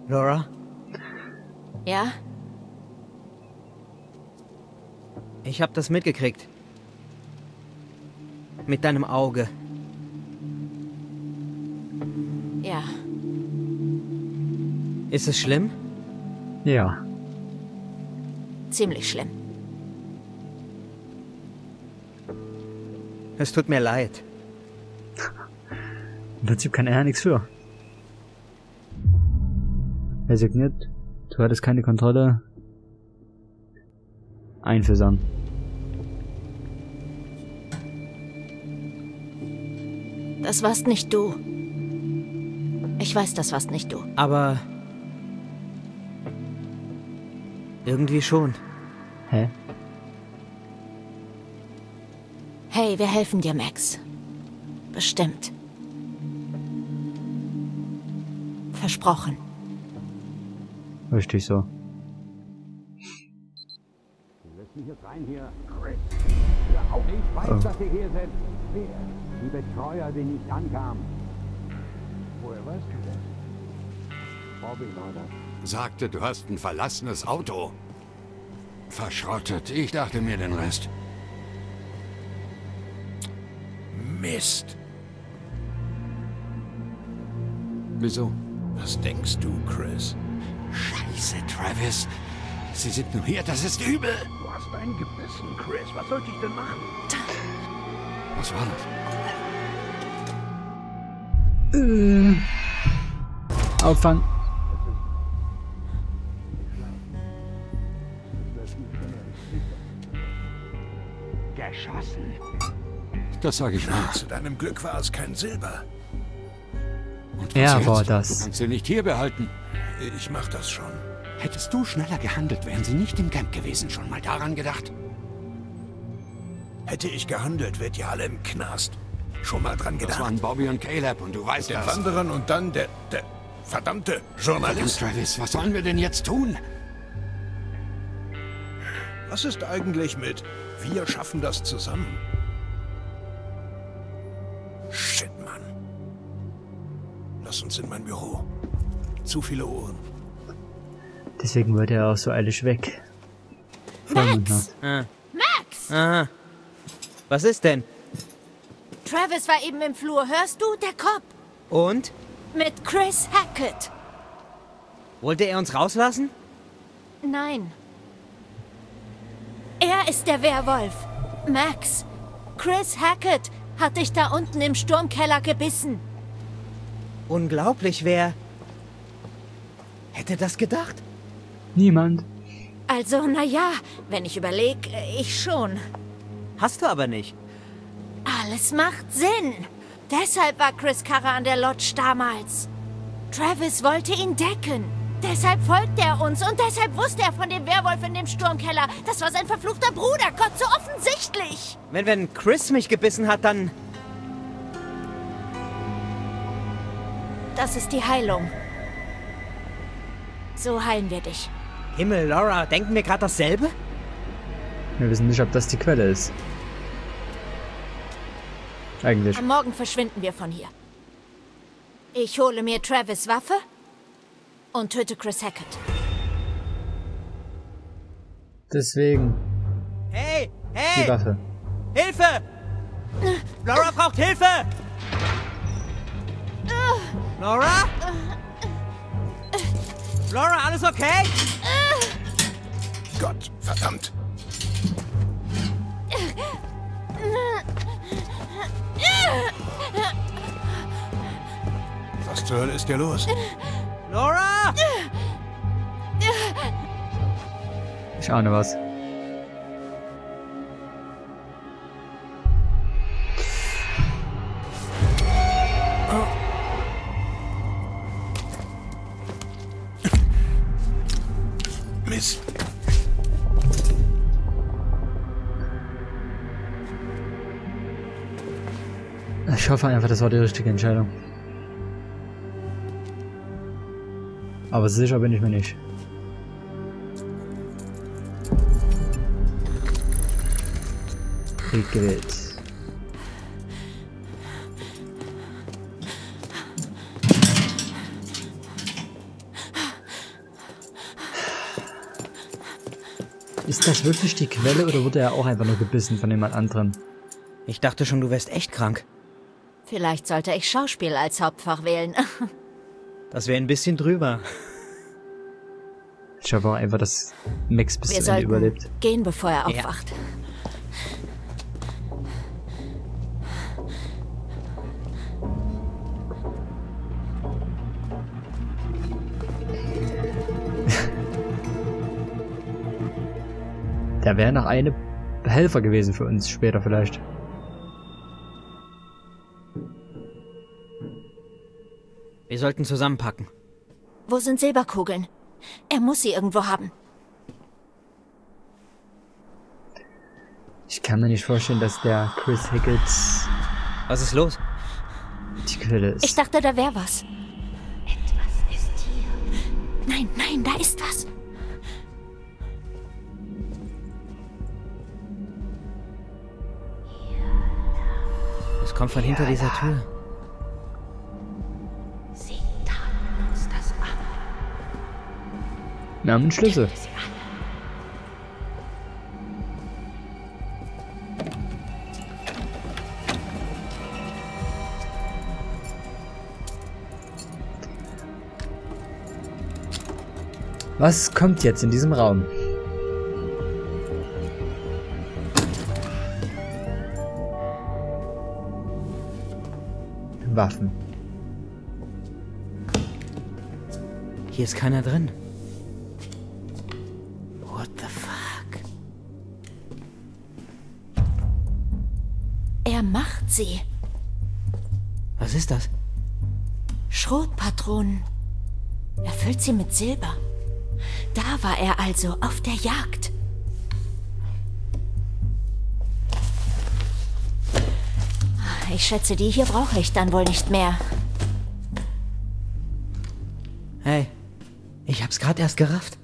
Laura? Ja? Ich hab das mitgekriegt. Mit deinem Auge. Ja. Ist es schlimm? Ja. Ziemlich schlimm. Es tut mir leid. Im Prinzip kann er ja nichts für. Er signiert, du hattest keine Kontrolle. Einfühlsam. Das warst nicht du. Ich weiß, das warst nicht du. Aber... irgendwie schon. Hä? Hey, wir helfen dir, Max. Bestimmt. Versprochen. Richtig so. Lass mich jetzt rein hier, Chris. Hör auf. Ich weiß, dass ihr hier seid. Wer? Die Betreuer, die nicht ankamen. Woher weißt du das? Bobby war das. Sagte, du hast ein verlassenes Auto. Verschrottet. Ich dachte mir den Rest. Mist. Wieso? Was denkst du, Chris? Scheiße, Travis. Sie sind nur hier, das ist übel. Du hast einen gebissen, Chris. Was sollte ich denn machen? Was war das? Auffang. Geschossen. Das sage ich nur. Zu deinem Glück war es kein Silber. Und Er jetzt? war Du das. kannst sie nicht hier behalten. Ich mach das schon. Hättest du schneller gehandelt, wären sie nicht im Camp gewesen. Schon mal daran gedacht? Hätte ich gehandelt, wärt ihr alle im Knast. Schon mal dran Das gedacht. waren Bobby und Caleb und du weißt Den das. Wanderern und dann der verdammte Verdammt, Journalist. Travis, was sollen wir denn jetzt tun? Was ist eigentlich mit wir schaffen das zusammen? Shit, Mann. Lass uns in mein Büro. Zu viele Ohren. Deswegen wollte er auch so eilig weg. Max! Ah. Max! Aha. Was ist denn? Travis war eben im Flur. Hörst du? Der Cop. Und? Mit Chris Hackett. Wollte er uns rauslassen? Nein. Er ist der Werwolf. Max, Chris Hackett hat dich da unten im Sturmkeller gebissen. Unglaublich, wer... hätte das gedacht? Niemand. Also, naja, wenn ich überlege, ich schon. Hast du aber nicht. Alles macht Sinn. Deshalb war Chris Karre an der Lodge damals. Travis wollte ihn decken. Deshalb folgt er uns und deshalb wusste er von dem Werwolf in dem Sturmkeller. Das war sein verfluchter Bruder, Gott, so offensichtlich. Wenn Chris mich gebissen hat, dann... Das ist die Heilung. So heilen wir dich. Himmel, Laura, denken wir gerade dasselbe? Wir wissen nicht, ob das die Quelle ist. Eigentlich. Am Morgen verschwinden wir von hier. Ich hole mir Travis' Waffe und töte Chris Hackett. Deswegen Hey, die hey! Waffe. Hilfe! Laura braucht Hilfe! Laura? Laura, alles okay? Gott, verdammt. Was zur Hölle ist dir los? Laura? Ich ahne was. Mist. Ich hoffe einfach, das war die richtige Entscheidung. Aber sicher bin ich mir nicht. Krieg gewählt. Ist das wirklich die Quelle oder wurde er auch einfach nur gebissen von jemand anderem? Ich dachte schon, du wärst echt krank. Vielleicht sollte ich Schauspiel als Hauptfach wählen. Das wäre ein bisschen drüber. Ich hoffe auch einfach, dass Max bis Wir zum Ende sollten überlebt. gehen, bevor er aufwacht. Der wäre noch eine Helfer gewesen für uns später vielleicht. Wir sollten zusammenpacken. Wo sind Silberkugeln? Er muss sie irgendwo haben. Ich kann mir nicht vorstellen, dass der Chris Hackett Was ist los? die Quelle ist. Ich dachte, da wäre was. Etwas ist hier. Nein, nein, da ist was. Es kommt von hinter dieser Tür. Sie taten uns das an. Wir haben einen Schlüssel. Sie alle. Was kommt jetzt in diesem Raum? Waffen. Hier ist keiner drin. What the fuck? Er macht sie. Was ist das? Schrotpatronen. Er füllt sie mit Silber. Da war er also auf der Jagd. Ich schätze, die hier brauche ich dann wohl nicht mehr. Hey, ich hab's gerade erst gerafft.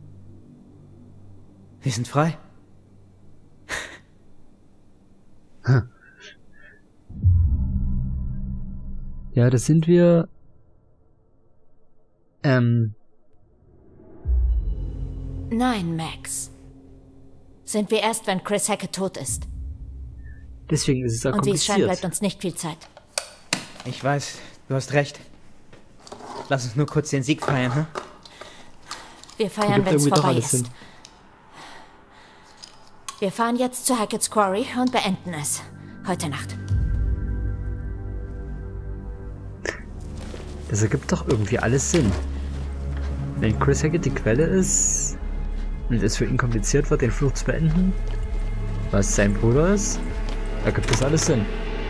Wir sind frei. Ja, das sind wir. Nein, Max. Sind wir erst, wenn Chris Hackett tot ist. Deswegen ist es ja Und wie es scheint, bleibt kompliziert. uns nicht viel Zeit. Ich weiß, du hast recht. Lass uns nur kurz den Sieg feiern, hm? Wir feiern, Ergibt wenn es irgendwie doch vorbei alles ist. Sinn. Wir fahren jetzt zu Hackett's Quarry und beenden es. Heute Nacht. Das ergibt doch irgendwie alles Sinn. Wenn Chris Hackett die Quelle ist und es für ihn kompliziert wird, den Fluch zu beenden, was sein Bruder ist, ergibt das alles Sinn.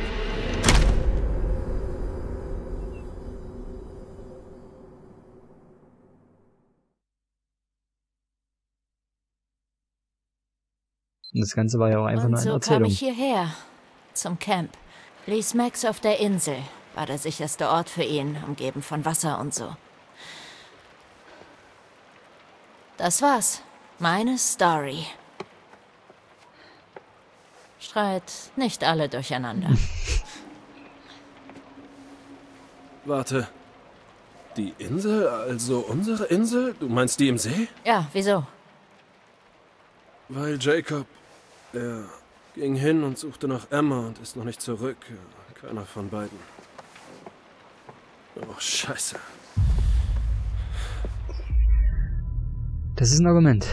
Und das Ganze war ja auch einfach Und nur eine so kam Erzählung. ich hierher. Zum Camp. Ließ Max auf der Insel. War der sicherste Ort für ihn, umgeben von Wasser und so. Das war's. Meine Story. Schreit nicht alle durcheinander. Warte. Die Insel? Also unsere Insel? Du meinst die im See? Ja, wieso? Weil Jacob, er ging hin und suchte nach Emma und ist noch nicht zurück. Keiner von beiden. Oh, scheiße. Das ist ein Argument.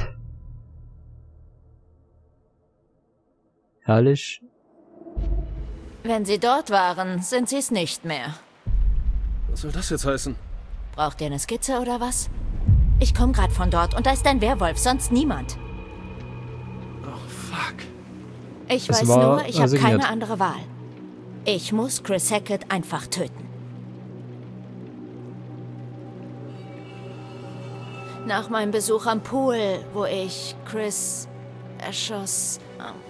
Herrlich. Wenn sie dort waren, sind sie es nicht mehr. Was soll das jetzt heißen? Braucht ihr eine Skizze oder was? Ich komme gerade von dort und da ist ein Werwolf, sonst niemand. Oh, fuck. Ich Das weiß war nur, ich habe resigniert. keine andere Wahl. Ich muss Chris Hackett einfach töten. Nach meinem Besuch am Pool, wo ich Chris erschoss,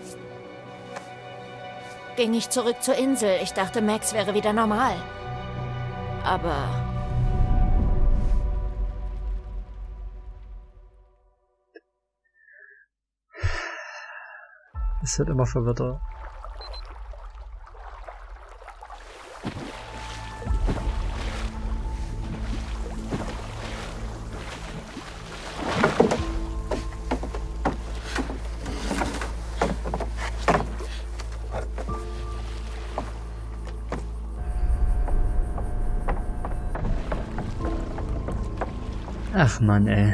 ging ich zurück zur Insel. Ich dachte, Max wäre wieder normal. Aber Es wird immer verwirrter. Ach Mann, ey.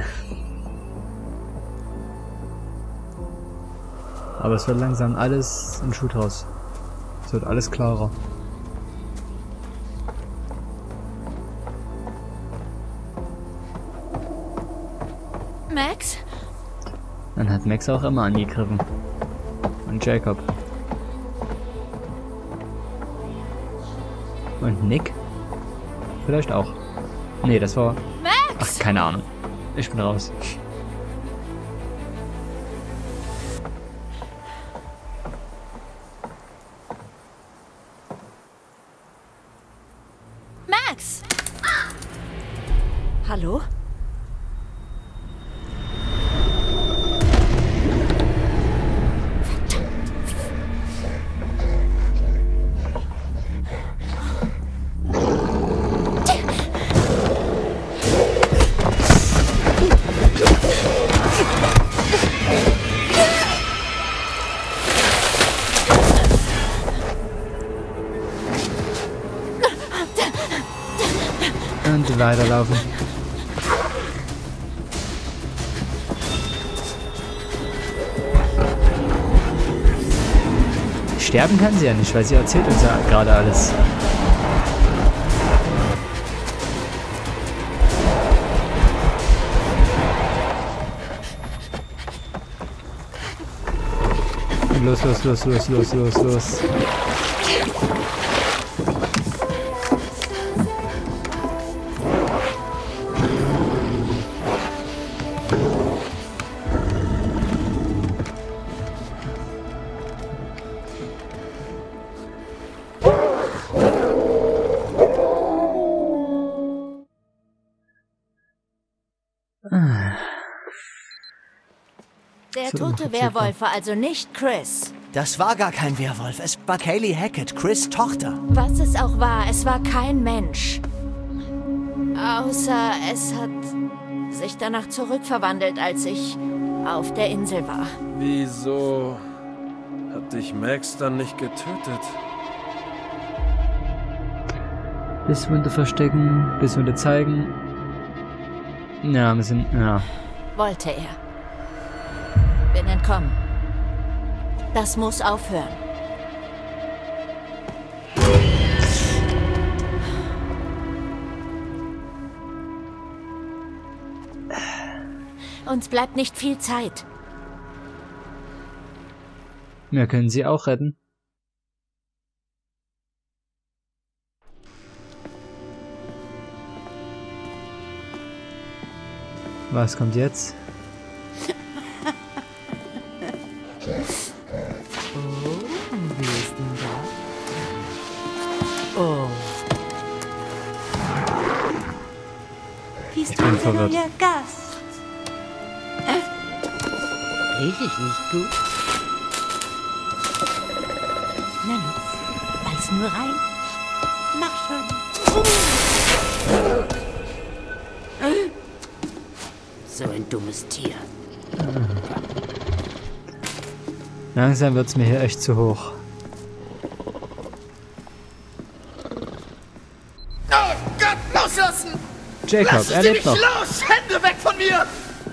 Aber es wird langsam alles ein Schuh draus. Es wird alles klarer. Max? Dann hat Max auch immer angegriffen. Und Jacob. Und Nick? Vielleicht auch. Nee, das war... Max! Ach, keine Ahnung. Ich bin raus. Max! Hallo? Und weiterlaufen. Sterben kann sie ja nicht, weil sie erzählt uns ja gerade alles. Los. Der tote Werwolf war also nicht Chris. Das war gar kein Werwolf. Es war Kaylee Hackett, Chris' Tochter. Was es auch war, es war kein Mensch. Außer es hat sich danach zurückverwandelt, als ich auf der Insel war. Wieso hat dich Max dann nicht getötet? Bisswunde verstecken, Bisswunde zeigen. Ja, wir sind... Ja. Wollte er. Bin entkommen. Das muss aufhören. Uns bleibt nicht viel Zeit. Wir können sie auch retten. Was kommt jetzt? Wie ist denn da? Oh. Bist Ich bin du verwirrt. neuer Gast? Riech ich nicht gut? Na los, beiß nur rein. Mach schon. So ein dummes Tier. Langsam wird's mir hier echt zu hoch. Oh Gott, loslassen! Jacob, er lebt noch. Los! Hände weg von mir!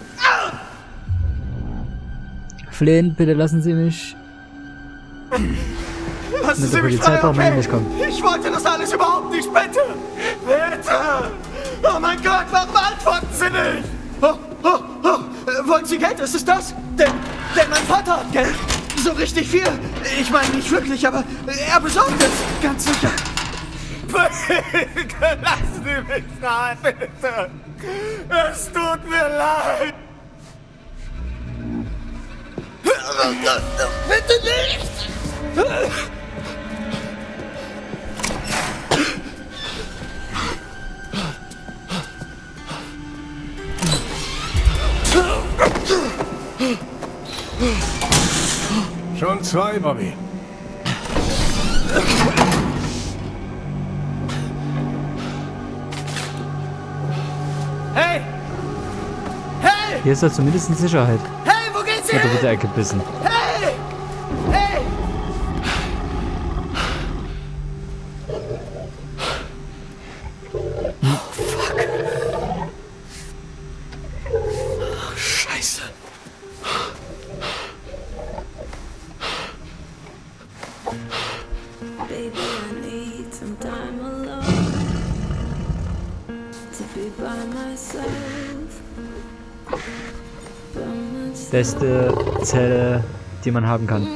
Flehen, bitte lassen Sie mich. Lassen Mit Sie der mich Polizei frei, braucht man okay? nicht kommen. Ich wollte das alles überhaupt nicht, bitte! Bitte! Oh mein Gott, warum antworten Sie nicht? Wollen Sie Geld? Ist es das? Denn mein Vater hat Geld. So richtig viel. Ich meine nicht wirklich, aber er besorgt es. Ganz sicher. Bitte, lassen Sie mich frei, bitte. Es tut mir leid. Bitte nicht! Schon zwei, Bobby. Hey! Hey! Hier ist er zumindest in Sicherheit. Hey, wo geht's hin? Oder wird er gebissen? Hey! Hey! Beste Zelle, die man haben kann.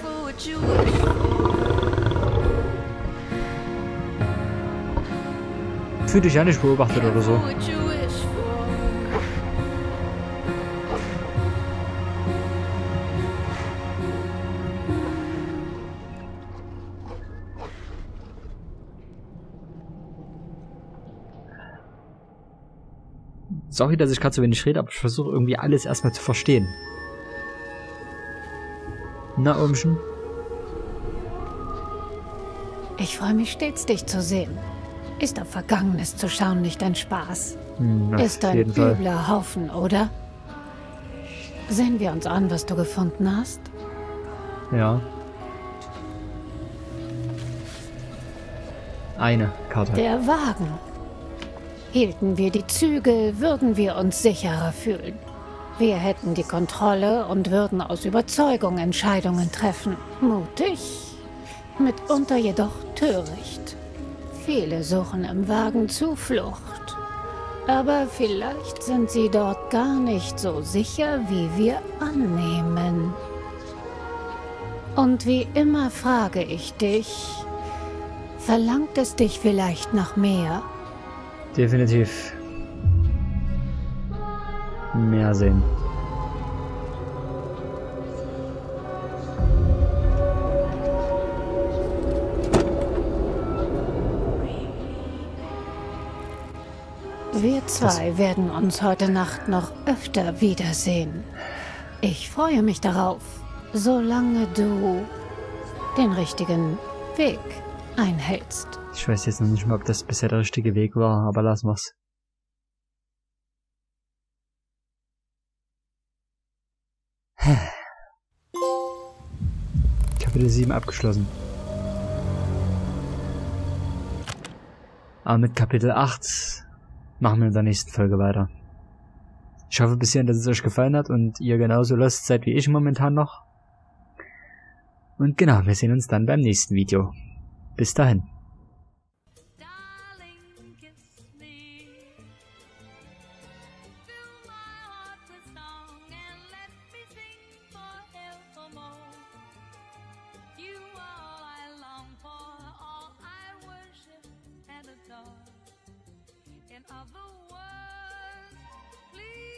Fühl dich ja nicht beobachtet oder so. Sorry, dass ich gerade so wenig rede, aber ich versuche irgendwie alles erstmal zu verstehen. Na, Ohmchen? Ich freue mich stets, dich zu sehen. Ist auf Vergangenes zu schauen nicht ein Spaß? Ist ein übler Haufen, oder? Sehen wir uns an, was du gefunden hast? Ja. Eine Karte. Der Wagen. Hielten wir die Zügel, würden wir uns sicherer fühlen. Wir hätten die Kontrolle und würden aus Überzeugung Entscheidungen treffen. Mutig, mitunter jedoch töricht. Viele suchen im Wagen Zuflucht. Aber vielleicht sind sie dort gar nicht so sicher, wie wir annehmen. Und wie immer frage ich dich, verlangt es dich vielleicht nach mehr? Definitiv. Mehr sehen. Wir zwei werden uns heute Nacht noch öfter wiedersehen. Ich freue mich darauf, solange du den richtigen Weg einhältst. Ich weiß jetzt noch nicht mal, ob das bisher der richtige Weg war, aber lassen wir's. Kapitel 7 abgeschlossen. Aber mit Kapitel 8 machen wir in der nächsten Folge weiter. Ich hoffe bis hierhin, dass es euch gefallen hat und ihr genauso lost seid wie ich momentan noch. Und genau, wir sehen uns dann beim nächsten Video. Bis dahin. In other words, please.